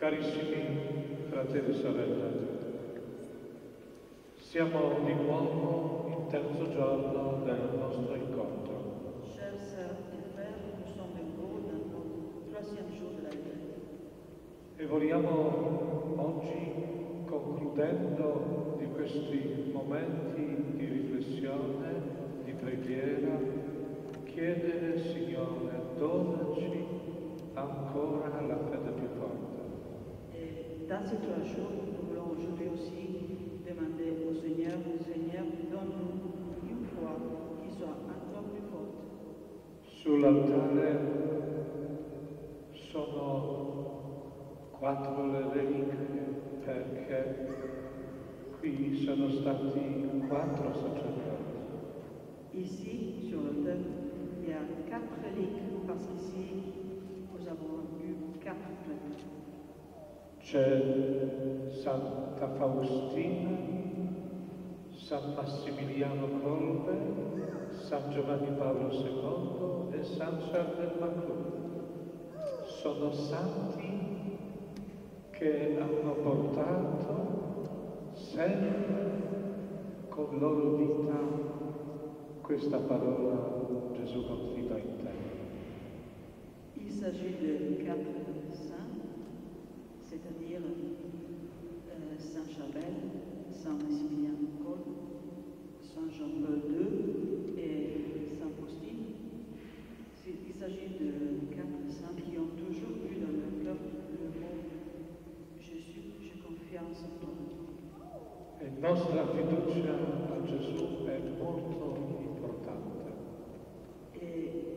Carissimi fratelli e sorelle, siamo di nuovo il terzo giorno del nostro incontro. Chers sœurs et frères, nous sommes de nouveau dans notre troisième jour de la vie. E vogliamo oggi, concludendo di questi momenti di riflessione, di preghiera, chiedere, Signore, donaci ancora la fede più forte. Et dans ces 3 jours, nous voulons aujourd'hui aussi demander au Seigneur, Seigneur, donne-nous une foi qui soit encore plus forte. Sull'altare sono 4 le reliquie perché qui sono stati 4 sacerdoti. Ici, sur l'autel, il y a 4 reliques parce qu'ici, nous avons eu 4 prêtres. C'è Santa Faustina, San Massimiliano Kolbe, San Giovanni Paolo II e San Charbel Maclou. Sono santi che hanno portato sempre con loro vita questa parola: Gesù confida in te. Il s'agit de 4 saints, c'est-à-dire Saint Charbel, Saint Maximilien Kolbe, Saint Jean-Paul II et Saint Faustine. Il s'agit de 4 saints qui ont toujours eu dans leur cœur le mot Jésus, j'ai confiance en toi. E nostra fiducia a Gesù è molto importante. Et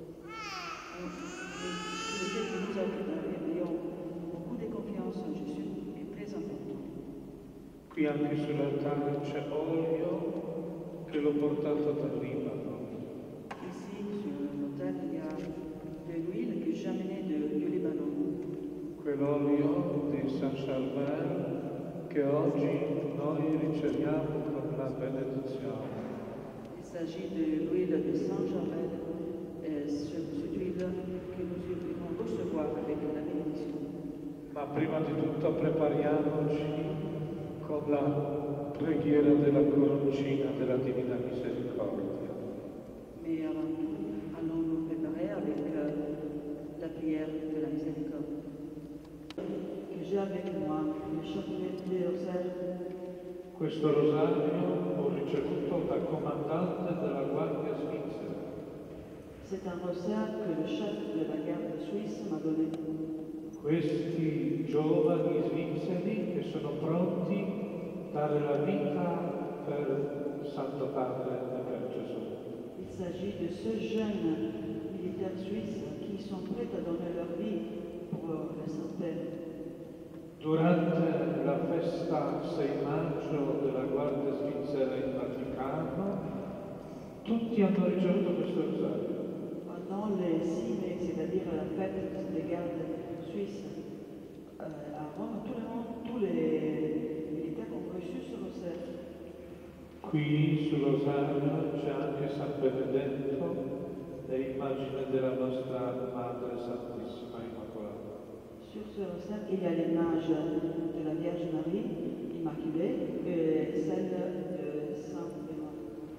le fait que nous ayons beaucoup de confiance en Jésus est très important. Qui anche sull'altare c'è olio che l'ho portato dal Libano. Ici, sur l'autel, il y a de l'huile que j'ai amenée du Liban. Quell'olio di San Charbel che oggi noi riceviamo con la benedizione. Il s'agit de l'huile de Saint-Germain, cette huile que nous devons recevoir avec la bénédiction. Ma prima di tutto prepariamoci con la preghiera della coroncina della Divina Misericordia. Mais avant tout, allons nous préparer avec la prière de la miséricorde. Que j'ai avec moi le chapelet de rosaire. Questo rosario ho ricevuto dal comandante della Guardia Svizzera. C'est un rosaire que le chef de la garde suisse m'a donné. Questi giovani svizzeri che sono pronti a dare la vita per Santo Padre e per Gesù. Il s'agit de ceux jeunes militaires suisses qui sont prêts à donner leur vie pour le Saint-Père. Durante la festa 6 maggio della Guardia Svizzera in Vaticano, tutti hanno ricevuto questo rosario. Pendant les 6 mai, c'est-à-dire la fête des gardes suisses à Rome, tous les militaires ont reçu ce rosaire. Qui sul rosario c'è anche San Benedetto e immagine della nostra Madre Santissima Immacolata. Sur ce rosaire, il y a l'image de la Vierge Marie Immaculée et celle de Saint Benoît.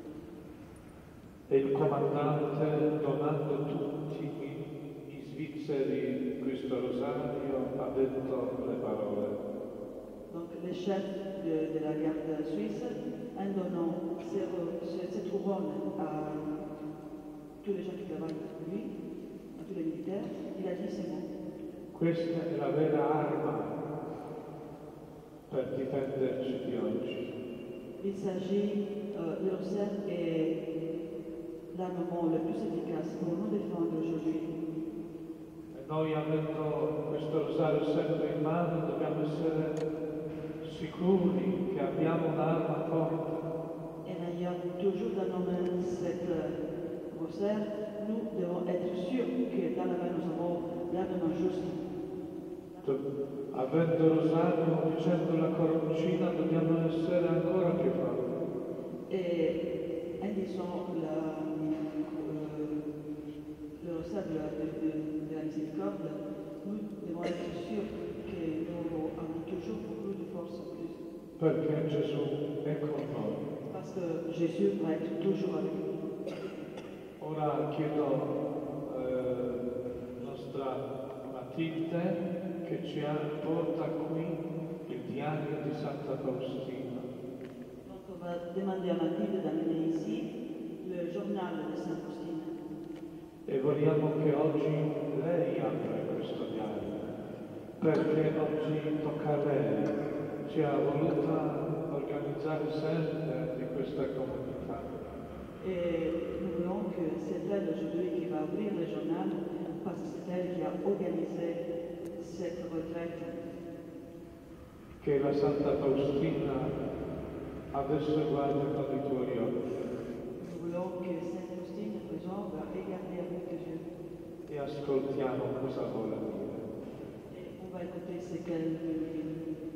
E il comandante, donando tutti i svizzeri questo rosario, ha detto le parole: Donc le chef de la garde suisse, en donnant cette couronne à tous les gens qui travaillent pour lui, à tous les militaires, il a dit ces mots. Questa è la vera arma per difenderci di oggi. Il s'agit, le rosaire est l'armement le plus efficace pour nous défendre aujourd'hui. E noi, avendo questo rosario sempre in mano, dobbiamo essere sicuri che abbiamo un'arma forte. En ayant toujours dans nos mains cette rosaire, nous devons être sûrs que dans la main nous avons l'armement juste. Avendo il rosario, dicendo la coroncina, dobbiamo essere ancora più forti. Et en disant le rosaire de la miséricorde, nous devons être sûrs que perché Gesù è con noi. Parce que Jésus va être toujours avec nous. Ora chiedo nostra Matilde che porta qui il diario di Santa Faustina. Donc on va demander à Mathilde d'amener ici le journal de Sainte Faustina. E vogliamo che oggi lei apra questo diario, perché oggi tocca a lei, ci ha voluta organizzare sempre di questa comunità. Et nous voulons que c'est elle aujourd'hui qui va ouvrir le journal parce que c'est elle qui a organisé cette retraite. Che la Santa Faustina adesso guarda con i tuoi occhi. Nous voulons que Sainte Faustine présent va regarder avec tes yeux. E ascoltiamo cosa vuole dire. Et on va écouter ce qu'elle veut nous dire.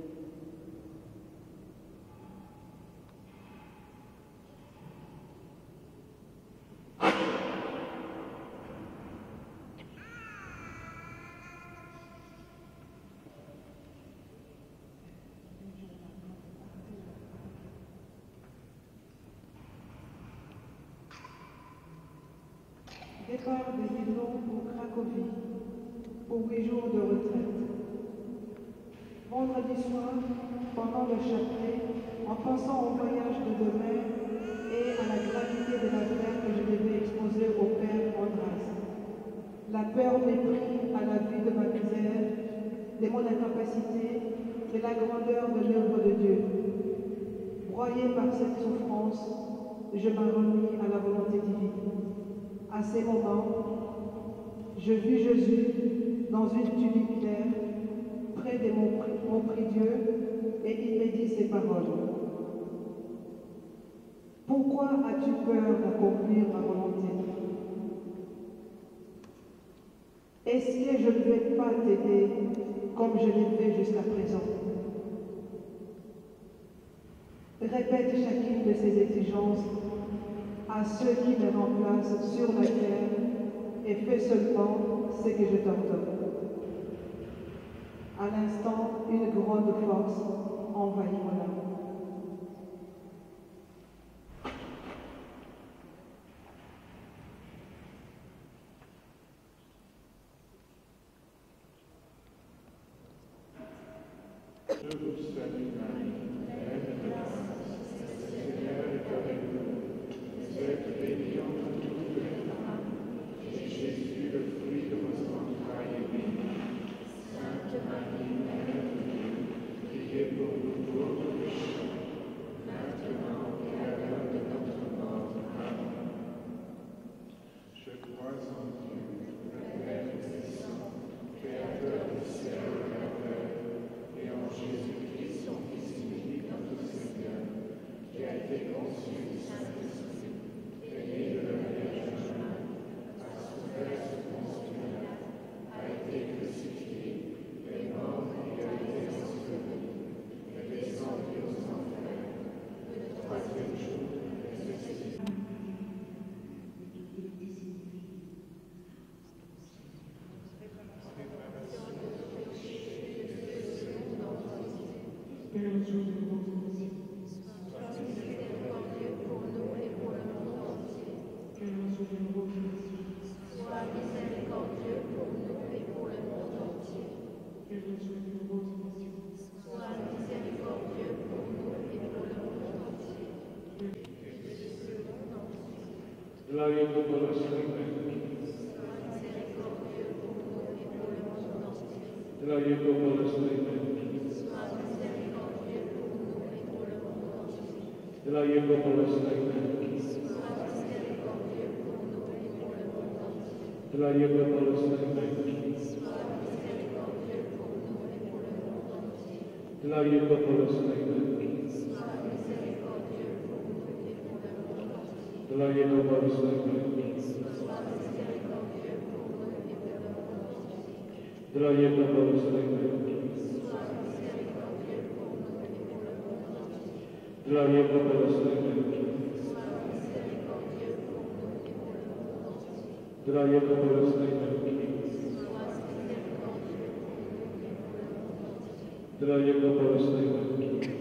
Départ de Yvelon pour Cracovie, pour 8 jours de retraite. Vendredi soir, pendant le chapelet, en pensant au voyage de demain et à la gravité de l'affaire que je devais exposer au père Andras. La peur mépris à la vue de ma misère, de mon incapacité, de la grandeur de l'œuvre de Dieu. Broyé par cette souffrance, je m'en remis à la volonté divine. À ces moments, je vis Jésus dans une tunique claire, près de mon prie-Dieu, et il me dit ces paroles. Pourquoi as-tu peur d'accomplir ma volonté? Est-ce que je ne vais pas t'aider comme je l'ai fait jusqu'à présent? Répète chacune de ces exigences à ceux qui me remplacent sur la terre et fais seulement ce que je t'ordonne. À l'instant, une grande force envahit mon âme. Je vous salue Marie, pleine de grâce, le Seigneur est avec vous. Vous êtes bénie entre toutes les femmes, et Jésus, le fruit de vos entrailles, est béni. Sainte Marie, Mère de Dieu, priez pour nous pauvres pécheurs, maintenant et à l'heure de notre mort. Amen. Je crois en Dieu, le Père Tout-Puissant, Créateur du ciel et de la terre, et en Jésus-Christ, son Fils unique, notre Seigneur, qui a été conçu du Saint-Esprit, est né de la Vierge Marie, a souffert sous Ponce Pilate, a été crucifié, est mort et a été enseveli, est descendu aux enfers, le troisième jour est ressuscité. Gloria dopo la strega. Gloria dopo la strega. Gloria dopo la strega. Gloria dopo la strega. Gloria dopo la strega. Gloria dopo la strega. Gloria dopo la strega. Gloria dopo la strega. Gloria dopo la strega. Gloria dopo la strega.